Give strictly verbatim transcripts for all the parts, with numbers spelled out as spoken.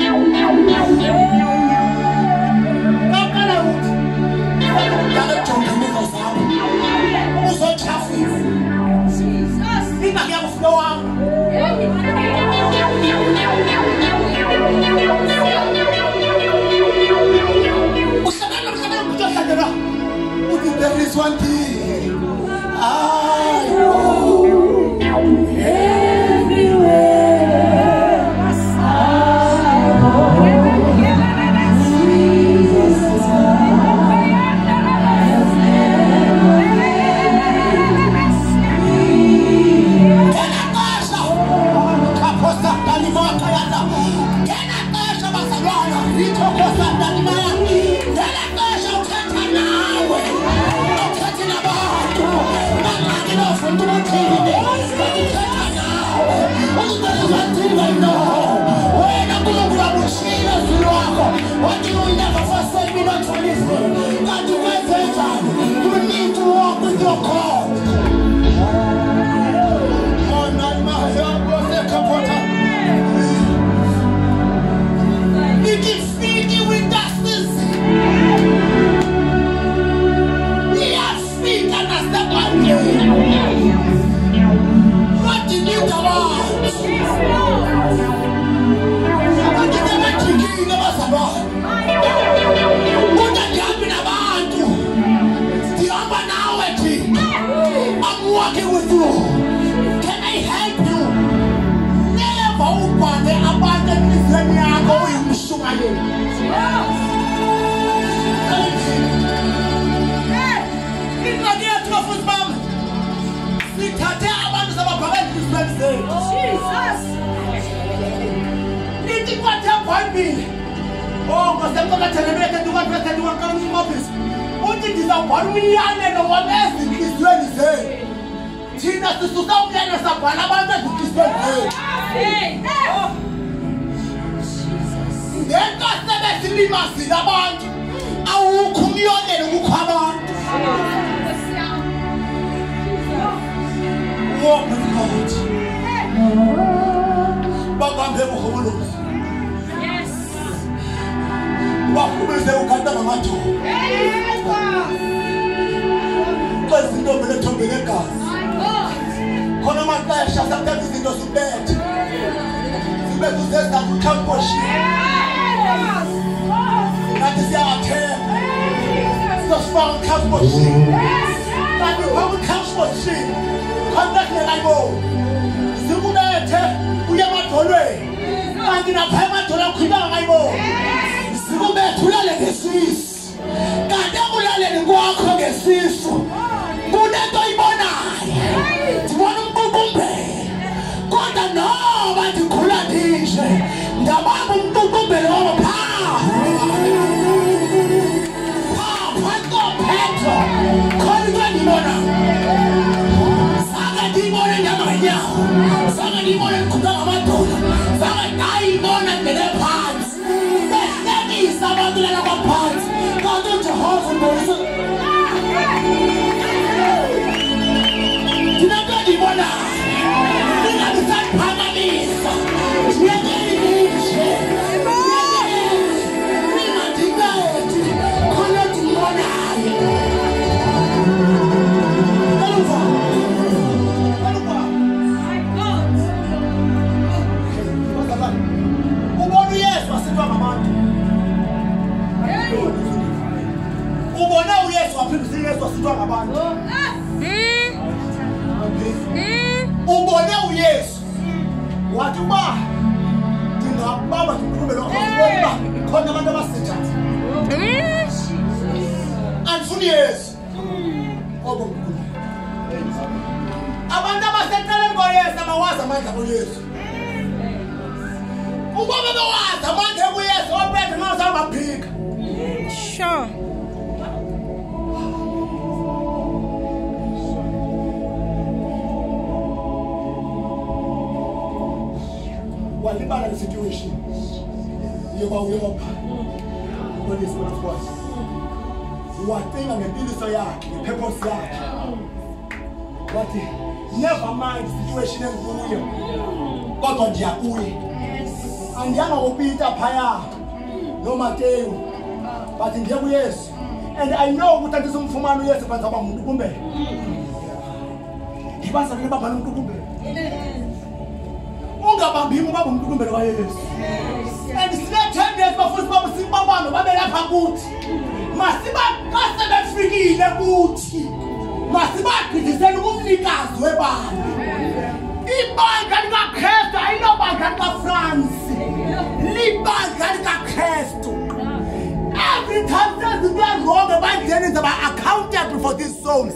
There is one thing I know everywhere. What you will never forsake me not for this thing. God, you will take time. You need to walk with your call. Oh, not my help, was a capote. You can feed you with justice. You have feet and a step on you. What did you come on? I'm walking with you. Can I help you? Never want to abandon me when you are going to Shumaye. It's not here to offer mom. Sit at the abandon of a parent is Wednesday. Jesus. It's what you want me. Oh, because I'm going to celebrate and do what I do. I'm going to office. What is this? One million and one else is Wednesday. Tina to Susan and Sapan about this Wednesday. Then got the best in the massive about our communion who come on. Walk with God. But I'm able to look. Wakubize ukanda macho. Kazi ndo bele tombeleka. Kono mata shasa kazi ndo subet. Subet uzeza kukamposhi. Nati ya ate. Ndo spang kamposhi. Nati wabu kamposhi. Kanda kwenaibo. Zimuda ete uyama tolwe. Nati na pema tola kuida ngaibo. Siku betulale ngesisi. Kade ulale ngwakho ngesisu. Kunento ibonayo. Sibona umqhuqumbe. Kodwa noma ndikhula ndinje. Ndabamba umqhuqumbe lo pha. Pha phansi Petro. Khona ndibona. Saka ndibona nyamanyawo. Saka ndibona ngikhula ngamadolo. Saka ndayibona ndele phansi. About the other parts, God don't Jehovah Moses. Do not go the one. Do not decide Panamis. We are getting rich. We are denied. Connect to one. My God. Yes, was it Mama? Ubona uyesu waphindisile Yesu wasitwa ngabantu. Ubona uyesu wathi ba ndingababa ngikhulume lo ngibona khona abantu abasithatha. Andifuni Yesu. Obo mkhulu. Abantu abaseceleni koYesu abawazi amandla koYesu. Ukuba bewazi amandla koYesu ophethe ngazamaphika. Sure. Well, libala the situation. You go up. What is what of course? What thing on the business yard, the purpose yard. What never mind the situation and go. God on your way. andiyanga kuPeter phaya noMateyu but ndiye kuYesu and I know ukuthi andizumfumana uYesu kwenza uba umuntu kumbe ibasa ke baba umuntu kumbe ungabambi uba umuntu kumbe kaYesu and sinethendence bafuthi babusi babano babelapha kuthi masiba kasebefikile kuthi masibagqithisele umnikazi webandla ibandla likaKristu ayinobandla likaFrance libandla likaKristu. Every time there's a man wrong about them is about accountable for these souls.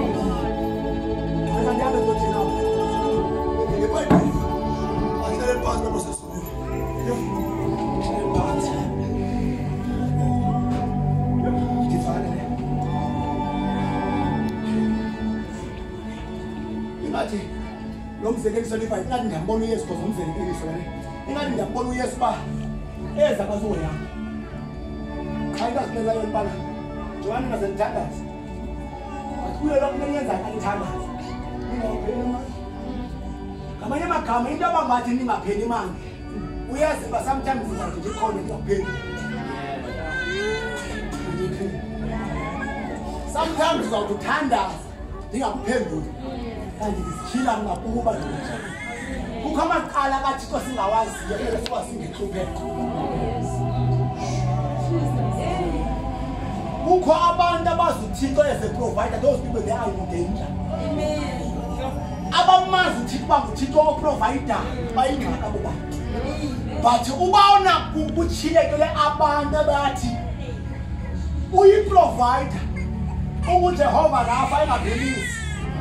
Ingathi lo mzekeliso lifa ingathi ngiyambona uYesu because umzekeliso le ingathi ngiyambona uYesu ba eza kazoya ayikazi leyo impala Johanna ngazenthandaza akuyo lokho ngiyenza kanithandaza ningapheli manje ngamanye amagama into abangathi ningapheli manje uyazi ba sometimes ngizathi nje khona ngiyapheli sometimes uzawuthandaza ndingakuphenduli kanti ngisikhila ngakuba nje kukho amaqala kaThixo singawaziyo kumele siwasingehlupheka kukho abantu abazi uThixo as a provider. Those people they are in danger. Amen. Abamazi uThixo banguThixo oprovider bayingxaka kuba but ubawona kuchilekele abantu abathi uyi provider uJehova lafa engabelisi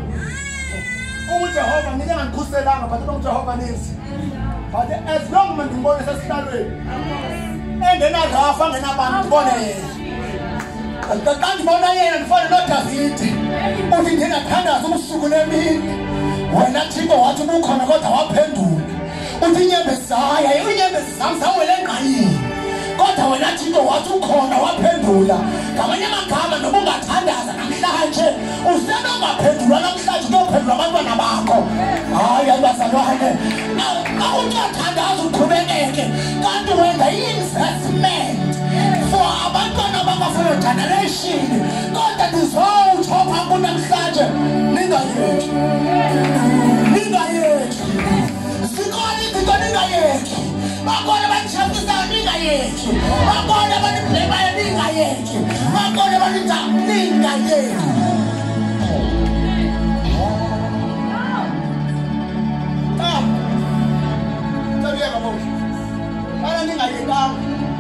uJehova nike ngikhuselanga but uJehova nisi but as long as ngibone sesihlalweni engena rafa ngena abantu ngibone yena kanti bona yena ndifana noDavide uthi ndingathandaza ubusuku nemini wena Thixo wathi ubukhona kodwa waphendula uthi inyembezi zaya inyembezi zami zawele engqayini kodwa wena Thixo wathi ukhona waphendula ngamanye amagama noba ungathandaza namhlanje usenongaphendulwa namhlanje uyophendula abantwana bakho hayi abazalwane awungathandaza uqhubekeke kanti wenza i-investment for abantwana baka-fellow generation kodwa ndizowutsho phambi namhlanje ningayeki ningayeki zikhona izinto ningayeki bakhona abanishafisayo ningayeki bakhona abanibhlemayo ningayeki bakhona abanithamu ningayeki tabiyeka bonke bana ningayekanga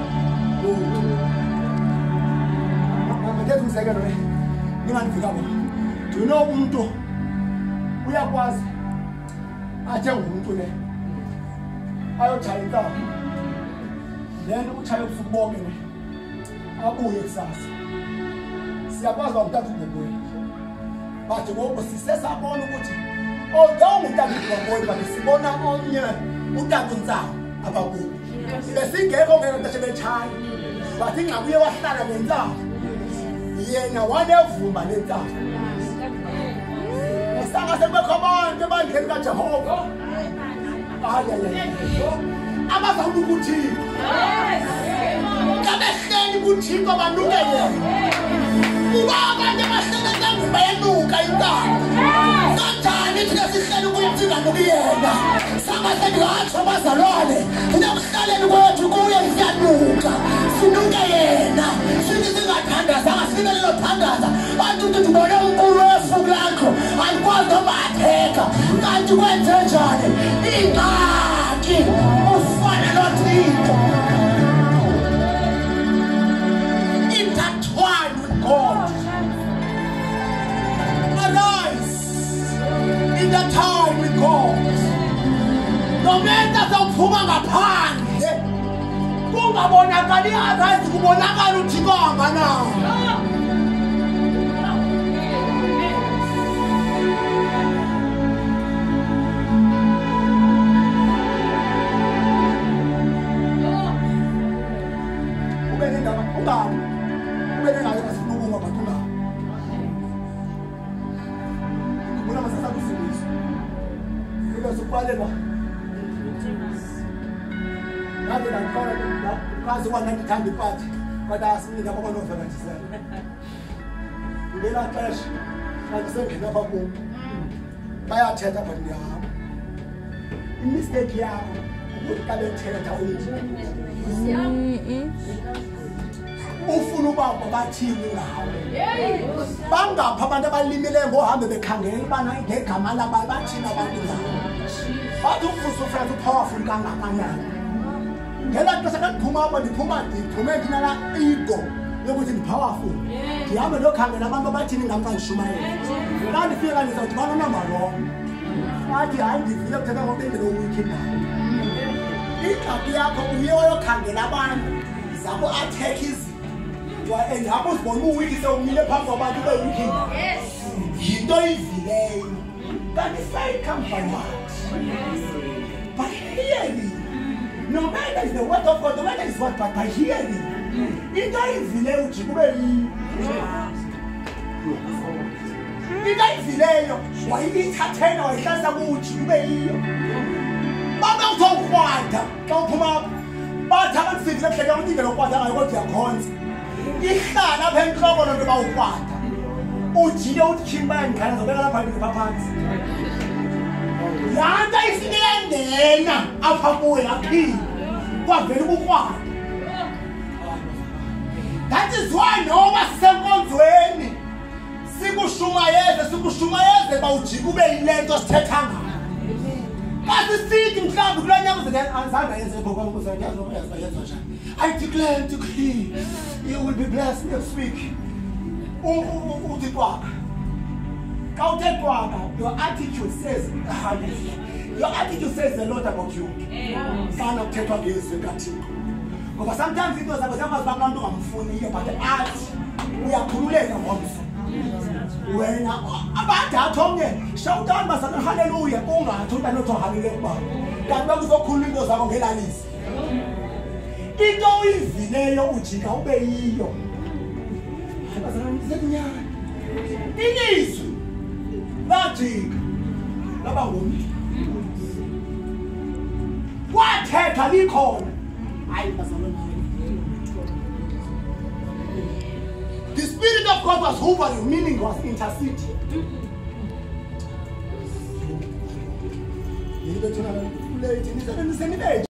ngethu umzekelo le ningandifika bona ndino umuntu uyakwazi athe ngumuntu le ayotshaya intambo lento utshaya ubusuku bonke le abuye kusasa siyakwazi ukuthatha ubhobweni but ngoku sisesabona ukuthi although umntana ubhobweni but sibona omnye utata uNtsango apha kuyo besingekho ngeke nto sebetshaya but ingabuye wahlala nentsango yena wanevumba lentsango esanga sekubekho abantu ebandleni kaJehova abazawuba ubuthixo kabehleli ubuthixo banuke yena uba abantu abahleli entangweni bayanuka intaba kanjani thina sihleli ukuyincinganuki yena sangase ndingatsho bazalwane ndinakuhlaleni kwethu kuye siyanuka sinuke yena sithi singathandazanga sibe lelothandaza bantu uthi ndibone unkulu wefuku lakho andikwazi noba atheka kanti kwenze njani ingxaki ufana noThixo intertwined with God. Arise in the time with God. No matter zawuphuma ngaphandle kungabonakali arise kubonakala uThixo anganawo. Ungani ubele ngayo asibukunga bathunga kubona masasa kusibizo kuba sokubalelwa ngaze ngaqala ngaze wanandithanda iphathi kodwa asimnika abonovela disela ngela xesha ngisengena apha kum bayathetha apha ndihamba imistake yakho ukuthi xa bethetha ufuna uba bathini ngawe bangapha abantu abalimileyo ngohambe bekhangela ubana ngegama laba bathini abantu ngawe bathi umfuso ufrance upowerful kangakanani ngela xesha kandiphuma apha ndiphuma ndiphume ndinala ego yokuthi ndi-powerful ndihambe ndokhangela abantu abathini ngam xa ndishumayela xa ndifika ndizawuthi banonamba wrong athi hayi ndivile kuthetha ngokubengelo wiki nayo ingxaki yakho uye wayokhangela abantu zabo athekha izinto and apho uzibona uwiki sewumile phambi kwabantu bewiki yinto ivileyo kanti faith comes by what? By hearing. No matter is the word of God, no matter is what, but by hearing. Into ivileyo ujike ube yiyo into ivileyo wayithathena wayihlalisa kuujike ube yiyo babe kuthiwa ukrwada xa uphuma bathi abantu sivile kuhleka ukuthi indlela ukrwada ngayo kodwa uyakhonza ihlala apha entloko loo nto bawukrwada ujike uthi khini bayandikhala zobeka lapha ndipha phansi laa nto ifike yangena apha kuwe yaphila kwavela ubukrwada. That is why noba sisenkonzweni sikushumayeze sikushumayeze bawujike ube yile nto sithetha ngayo kasisithi mhlawumbi kula nyamuzeke azange yenze ngokuzayazoyazoyazo njani. I declare and decree you will be blessed next week. Uthi kwakha xa uthe kwakha your attitude says your attitude says a lot about you. Sana kuthethwa ngezwi kaThixo ngoba sometimes into zakho ziyakwazi uba abantu ungamfuniyo but athi uyakhululeka ngomso wena abantu omnye shawutani basana haleluya ungathi uba nothi haleluya kuba kanti bakuzokhulula into zakho ngelalisi into uyivileyo ujika ube yiyo bazana ngisenyana ilizwi lajika laba ngomntu wathetha likhona hayi bazana. The Spirit of God was hovering, meaning was interceding.